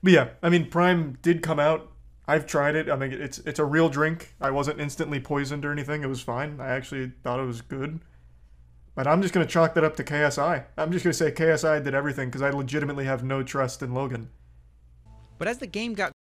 But yeah, I mean, Prime did come out. I've tried it. I mean, it's a real drink. I wasn't instantly poisoned or anything. It was fine. I actually thought it was good. But I'm just gonna chalk that up to KSI. I'm just gonna say KSI did everything because I legitimately have no trust in Logan. But as the game got